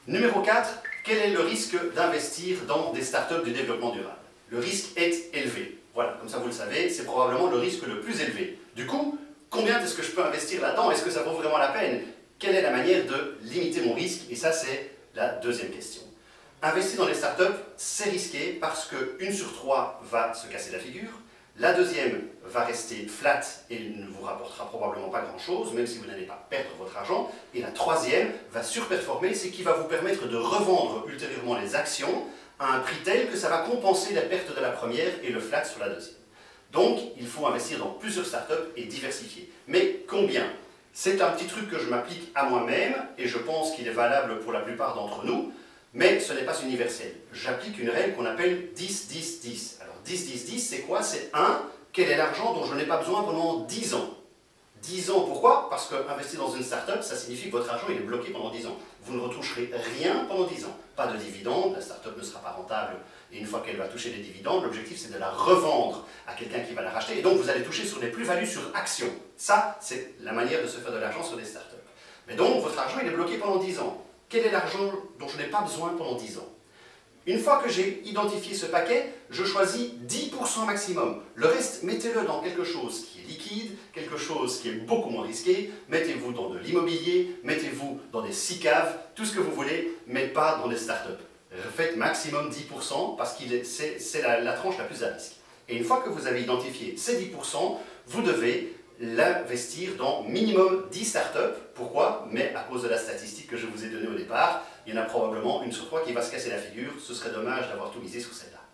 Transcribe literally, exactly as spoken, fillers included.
Numéro quatre, quel est le risque d'investir dans des startups du développement durable? Le risque est élevé. Voilà, comme ça vous le savez, c'est probablement le risque le plus élevé. Du coup, combien est-ce que je peux investir là-dedans? Est-ce que ça vaut vraiment la peine? Quelle est la manière de limiter mon risque? Et ça, c'est la deuxième question. Investir dans les startups, c'est risqué parce qu'une sur trois va se casser la figure. La deuxième va rester flat et ne vous rapportera probablement pas grand-chose, même si vous n'allez pas perdre votre argent. Et la troisième va surperformer, c'est qui va vous permettre de revendre ultérieurement les actions à un prix tel que ça va compenser la perte de la première et le flat sur la deuxième. Donc, il faut investir dans plusieurs startups et diversifier. Mais combien? C'est un petit truc que je m'applique à moi-même et je pense qu'il est valable pour la plupart d'entre nous, mais ce n'est pas universel. J'applique une règle qu'on appelle dix dix dix. Alors dix dix dix, c'est quoi? C'est un, quel est l'argent dont je n'ai pas besoin pendant dix ans? dix ans, pourquoi? Parce qu'investir dans une start-up, ça signifie que votre argent il est bloqué pendant dix ans. Vous ne retoucherez rien pendant dix ans. Pas de dividendes, la start-up ne sera pas rentable. Et une fois qu'elle va toucher des dividendes, l'objectif c'est de la revendre à quelqu'un qui va la racheter. Et donc vous allez toucher sur des plus-values sur actions. Ça, c'est la manière de se faire de l'argent sur des start-up. Mais donc, votre argent il est bloqué pendant dix ans. Quel est l'argent dont je n'ai pas besoin pendant dix ans? Une fois que j'ai identifié ce paquet, je choisis dix pour cent maximum. Le reste, mettez-le dans quelque chose qui est liquide, quelque chose qui est beaucoup moins risqué. Mettez-vous dans de l'immobilier, mettez-vous dans des S I C A V, tout ce que vous voulez, mais pas dans des startups. Faites maximum dix pour cent parce que c'est la, la tranche la plus à risque. Et une fois que vous avez identifié ces dix pour cent, vous devez l'investir dans minimum dix startups. Pourquoi? Mais à cause de la statistique que je vous ai donnée au départ, il y en a probablement une sur trois qui va se casser la figure. Ce serait dommage d'avoir tout misé sur celle-là.